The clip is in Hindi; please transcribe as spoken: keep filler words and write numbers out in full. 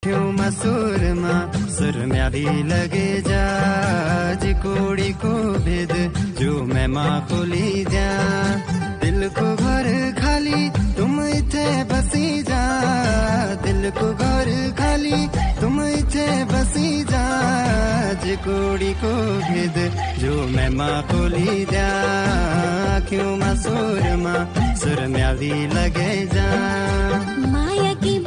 क्यों मसूर माँ सुर में भी लगे जा जी कुड़ी को भेद जो मैं माँ को ली जा दिल को घर खाली तुम इथे बसी जा दिल को घर खाली तुम इथे बसी जा जी कुड़ी को भेद जो मैं माँ को ली जा क्यों मसूर माँ सुर में भी लगे जा माया की